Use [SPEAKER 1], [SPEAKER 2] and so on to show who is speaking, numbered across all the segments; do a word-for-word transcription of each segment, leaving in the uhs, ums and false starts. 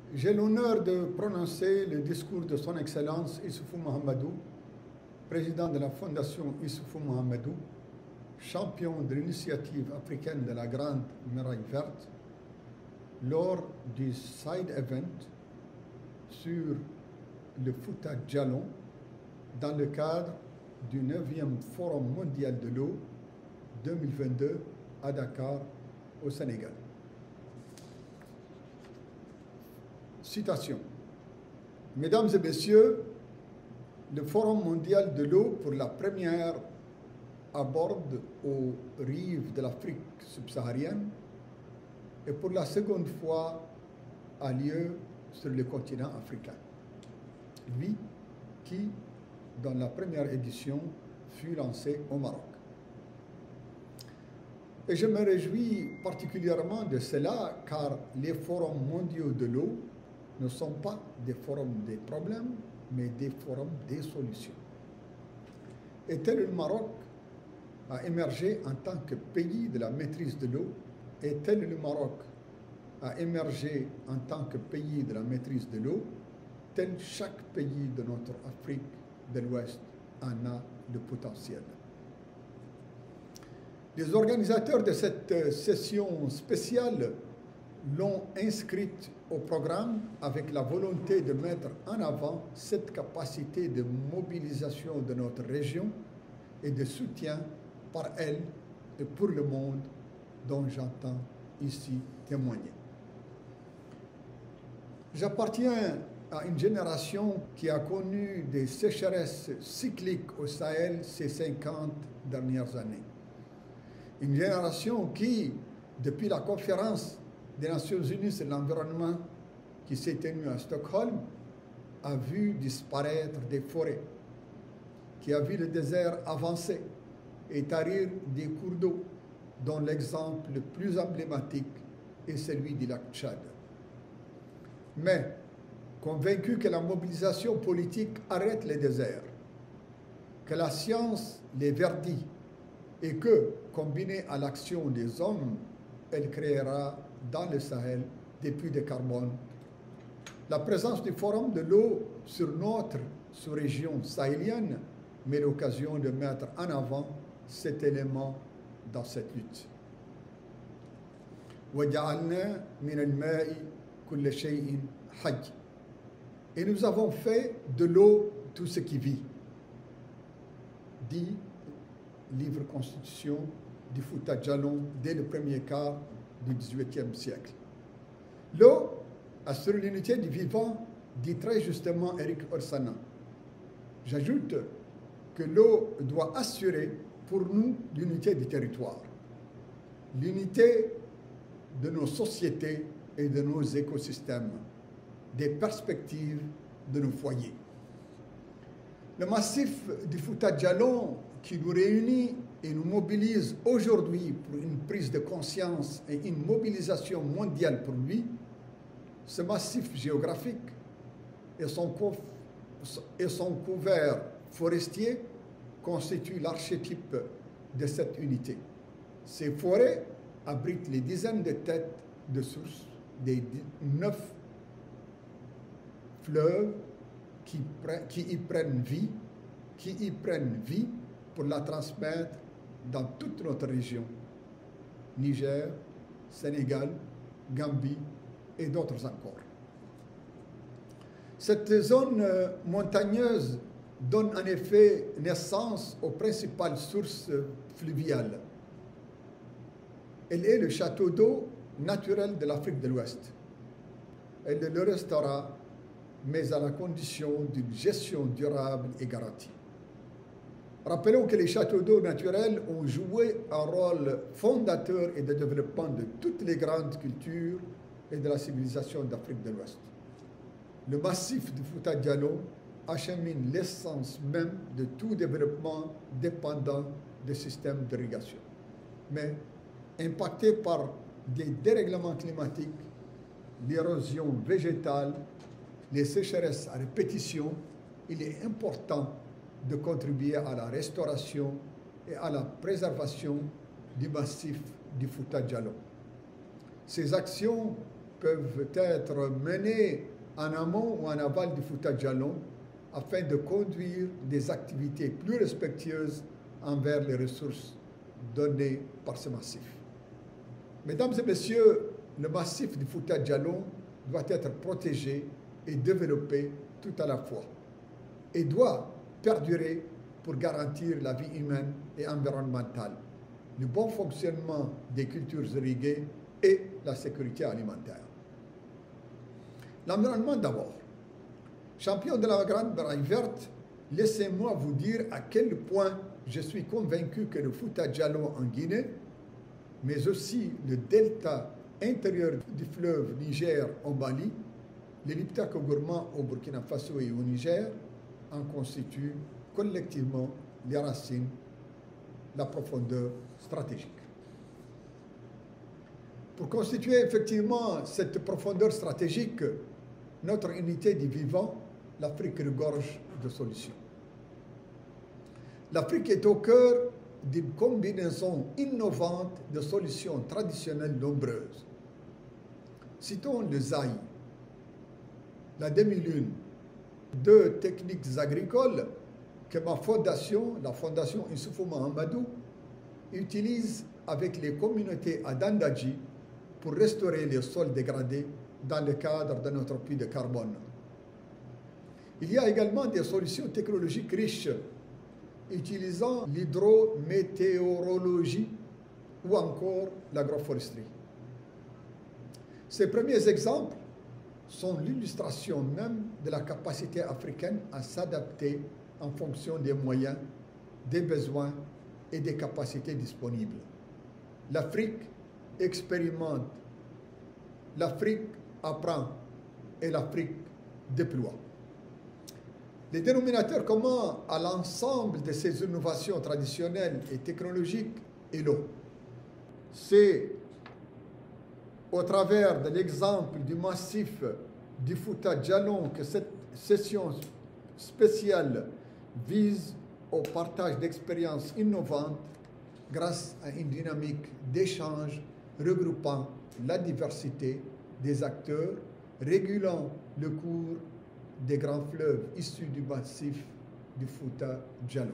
[SPEAKER 1] J'ai l'honneur de prononcer le discours de Son Excellence Issoufou Mahamadou, président de la Fondation Issoufou Mahamadou, champion de l'initiative africaine de la Grande Muraille Verte, lors du side event sur le Fouta Djallon dans le cadre du neuvième Forum mondial de l'eau deux mille vingt-deux à Dakar, au Sénégal. Citation. Mesdames et messieurs, le Forum mondial de l'eau pour la première aborde aux rives de l'Afrique subsaharienne et pour la seconde fois a lieu sur le continent africain. Lui qui, dans la première édition, fut lancé au Maroc. Et je me réjouis particulièrement de cela car les forums mondiaux de l'eau ne sont pas des forums des problèmes, mais des forums des solutions. Et tel le Maroc a émergé en tant que pays de la maîtrise de l'eau, et tel le Maroc a émergé en tant que pays de la maîtrise de l'eau, tel chaque pays de notre Afrique de l'Ouest en a le potentiel. Les organisateurs de cette session spéciale l'ont inscrite au programme avec la volonté de mettre en avant cette capacité de mobilisation de notre région et de soutien par elle et pour le monde dont j'entends ici témoigner. J'appartiens à une génération qui a connu des sécheresses cycliques au Sahel ces cinquante dernières années. Une génération qui, depuis la conférence des Nations Unies sur l'environnement qui s'est tenue à Stockholm, a vu disparaître des forêts, qui a vu le désert avancer et tarir des cours d'eau, dont l'exemple le plus emblématique est celui du lac Tchad. Mais, convaincu que la mobilisation politique arrête les déserts, que la science les verdit et que, combinée à l'action des hommes, elle créera dans le Sahel des puits de carbone. La présence du Forum de l'eau sur notre sous-région sahélienne met l'occasion de mettre en avant cet élément dans cette lutte. وَجَعَلْنَا مِنَ الْمَاءِ كُلَّ شَيْءٍ حَيٍّ. Et nous avons fait de l'eau tout ce qui vit, dit livre constitution du Fouta Djallon dès le premier quart du dix-huitième siècle. L'eau assure l'unité du vivant, dit très justement Eric Orsana. J'ajoute que l'eau doit assurer pour nous l'unité du territoire, l'unité de nos sociétés et de nos écosystèmes, des perspectives de nos foyers. Le massif du Fouta Djallon qui nous réunit et nous mobilise aujourd'hui pour une prise de conscience et une mobilisation mondiale pour lui, ce massif géographique et son, et son couvert forestier constituent l'archétype de cette unité. Ces forêts abritent les dizaines de têtes de sources des neuf fleuves qui, qui y prennent vie, qui y prennent vie pour la transmettre dans toute notre région, Niger, Sénégal, Gambie et d'autres encore. Cette zone montagneuse donne en effet naissance aux principales sources fluviales. Elle est le château d'eau naturel de l'Afrique de l'Ouest. Elle le restera, mais à la condition d'une gestion durable et garantie. Rappelons que les châteaux d'eau naturels ont joué un rôle fondateur et de développement de toutes les grandes cultures et de la civilisation d'Afrique de l'Ouest. Le massif du Fouta Djallon achemine l'essence même de tout développement dépendant des systèmes d'irrigation. Mais impacté par des dérèglements climatiques, l'érosion végétale, les sécheresses à répétition, il est important de contribuer à la restauration et à la préservation du massif du Fouta Djallon. Ces actions peuvent être menées en amont ou en aval du Fouta Djallon afin de conduire des activités plus respectueuses envers les ressources données par ce massif. Mesdames et messieurs, le massif du Fouta Djallon doit être protégé et développé tout à la fois et doit perdurer pour garantir la vie humaine et environnementale, le bon fonctionnement des cultures irriguées et la sécurité alimentaire. L'environnement d'abord. Champion de la Grande Braille Verte, laissez-moi vous dire à quel point je suis convaincu que le Fouta Djallon en Guinée, mais aussi le delta intérieur du fleuve Niger en Mali, les Liptako gourmands au Burkina Faso et au Niger, en constituent collectivement les racines, la profondeur stratégique. Pour constituer effectivement cette profondeur stratégique, notre unité du vivant, l'Afrique regorge de solutions. L'Afrique est au cœur d'une combinaison innovante de solutions traditionnelles nombreuses. Citons le Zaï, la demi-lune, deux techniques agricoles que ma fondation, la fondation Issoufou Mahamadou, utilise avec les communautés à Dandaji pour restaurer les sols dégradés dans le cadre de notre puits de carbone. Il y a également des solutions technologiques riches utilisant l'hydrométéorologie ou encore l'agroforesterie. Ces premiers exemples sont l'illustration même de la capacité africaine à s'adapter en fonction des moyens, des besoins et des capacités disponibles. L'Afrique expérimente, l'Afrique apprend et l'Afrique déploie. Les dénominateurs communs à l'ensemble de ces innovations traditionnelles et technologiques est l'eau. C'est au travers de l'exemple du massif du Fouta Djallon que cette session spéciale vise au partage d'expériences innovantes grâce à une dynamique d'échange regroupant la diversité des acteurs, régulant le cours des grands fleuves issus du massif du Fouta Djallon.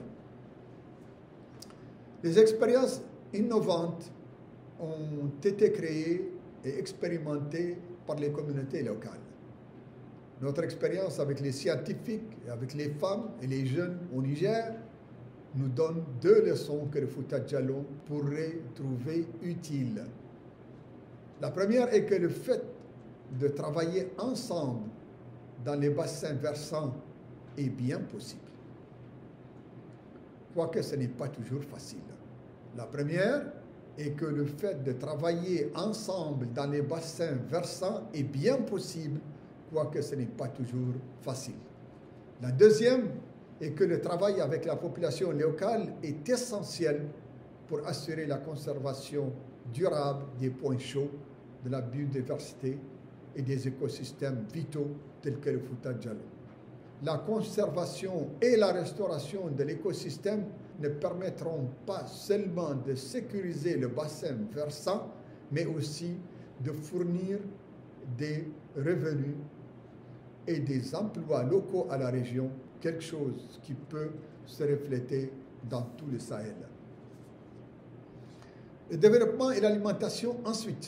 [SPEAKER 1] Les expériences innovantes ont été créées et expérimentées par les communautés locales. Notre expérience avec les scientifiques, avec les femmes et les jeunes au Niger nous donne deux leçons que le Fouta Djallon pourrait trouver utiles. La première est que le fait de travailler ensemble dans les bassins versants est bien possible, quoique ce n'est pas toujours facile. La première est que le fait de travailler ensemble dans les bassins versants est bien possible, quoique ce n'est pas toujours facile. La deuxième est que le travail avec la population locale est essentiel pour assurer la conservation durable des points chauds, de la biodiversité et des écosystèmes vitaux tels que le Fouta Djallon. La conservation et la restauration de l'écosystème ne permettront pas seulement de sécuriser le bassin versant, mais aussi de fournir des revenus et des emplois locaux à la région, quelque chose qui peut se refléter dans tout le Sahel. Le développement et l'alimentation ensuite.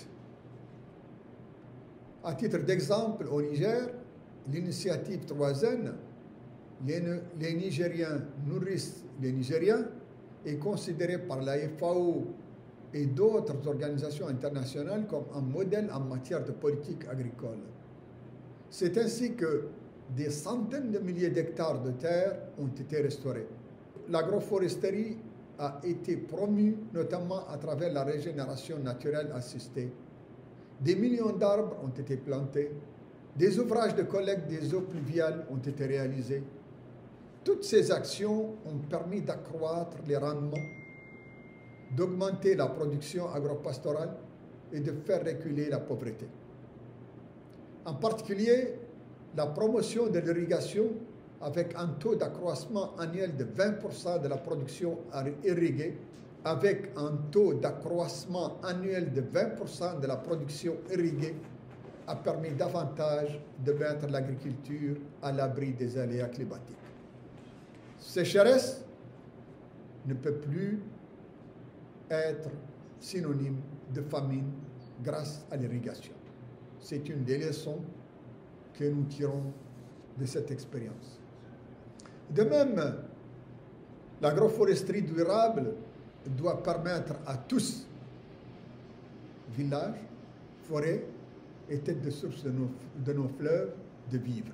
[SPEAKER 1] À titre d'exemple, au Niger, l'initiative Troisième, les, les Nigériens nourrissent les Nigériens, est considérée par la F A O et d'autres organisations internationales comme un modèle en matière de politique agricole. C'est ainsi que des centaines de milliers d'hectares de terre ont été restaurés. L'agroforesterie a été promue notamment à travers la régénération naturelle assistée. Des millions d'arbres ont été plantés, des ouvrages de collecte des eaux pluviales ont été réalisés. Toutes ces actions ont permis d'accroître les rendements, d'augmenter la production agropastorale et de faire reculer la pauvreté. En particulier, la promotion de l'irrigation avec un taux d'accroissement annuel de vingt pour cent de la production irriguée, avec un taux d'accroissement annuel de vingt pour cent de la production irriguée, a permis davantage de mettre l'agriculture à l'abri des aléas climatiques. Sécheresse ne peut plus être synonyme de famine grâce à l'irrigation. C'est une des leçons que nous tirons de cette expérience. De même, l'agroforesterie durable doit permettre à tous, villages, forêts et têtes de source de nos, de nos fleuves, de vivre.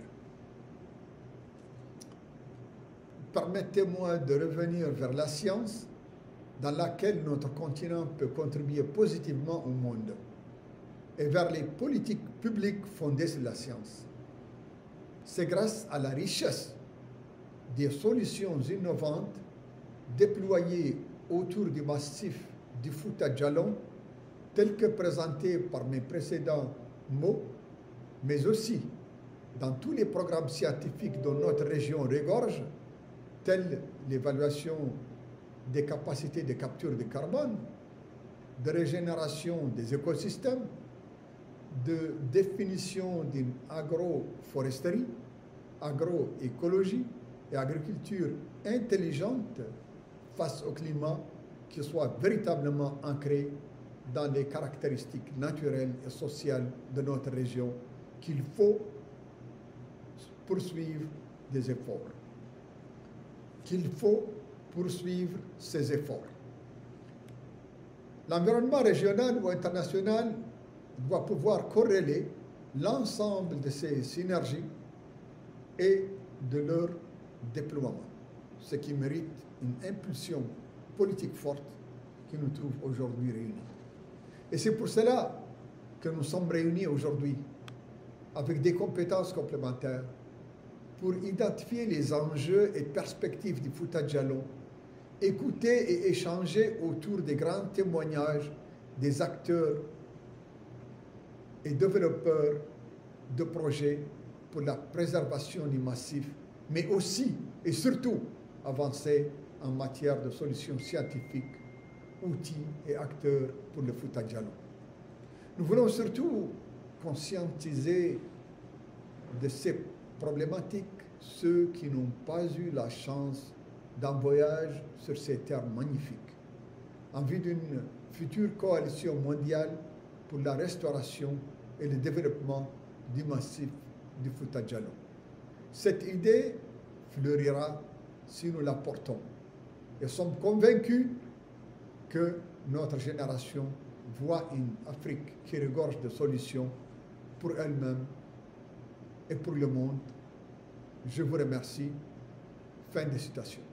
[SPEAKER 1] Permettez-moi de revenir vers la science dans laquelle notre continent peut contribuer positivement au monde et vers les politiques publiques fondées sur la science. C'est grâce à la richesse des solutions innovantes déployées autour du massif du Fouta Djallon, tel que présenté par mes précédents mots, mais aussi dans tous les programmes scientifiques dont notre région regorge, tels l'évaluation des capacités de capture de carbone, de régénération des écosystèmes, de définition d'une agroforesterie, agroécologie et agriculture intelligente face au climat qui soit véritablement ancré dans les caractéristiques naturelles et sociales de notre région, qu'il faut poursuivre des efforts. Qu'il faut poursuivre ces efforts. L'environnement régional ou international doit pouvoir corréler l'ensemble de ces synergies et de leur déploiement, ce qui mérite une impulsion politique forte qui nous trouve aujourd'hui réunis. Et c'est pour cela que nous sommes réunis aujourd'hui avec des compétences complémentaires pour identifier les enjeux et perspectives du Fouta Djallon, écouter et échanger autour des grands témoignages des acteurs et développeurs de projets pour la préservation du massif, mais aussi et surtout avancer en matière de solutions scientifiques, outils et acteurs pour le Fouta Djallon. Nous voulons surtout conscientiser de ces problématiques ceux qui n'ont pas eu la chance d'un voyage sur ces terres magnifiques, en vue d'une future coalition mondiale pour la restauration et le développement du massif du Fouta Djallon. Cette idée fleurira si nous la portons et sommes convaincus que notre génération voit une Afrique qui regorge de solutions pour elle-même et pour le monde. Je vous remercie. Fin de citation.